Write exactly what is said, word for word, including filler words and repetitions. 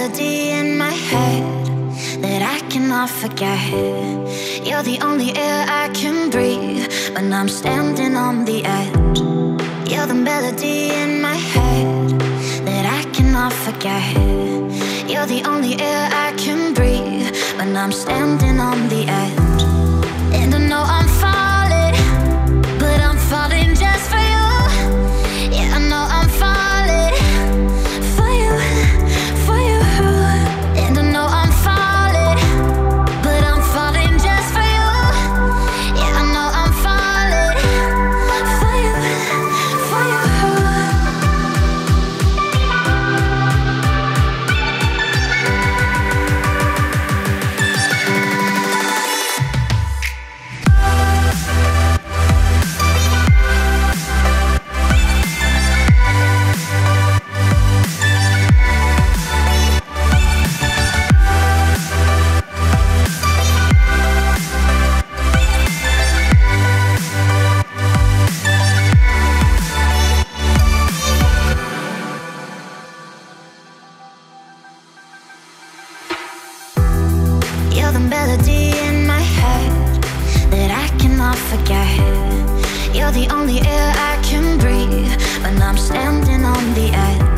melody in my head that I cannot forget. You're the only air I can breathe when I'm standing on the edge. You're the melody in my head that I cannot forget. You're the only air I can breathe when I'm standing on the edge. And I know I'm falling, but I'm falling just for you. Yeah, I know I'm falling for you, for you. And I know I'm falling, but I'm falling just for you. Yeah, I know I'm falling for you, for you. You're the melody in my head that I cannot forget. You're the only air I can breathe when I'm standing on the edge.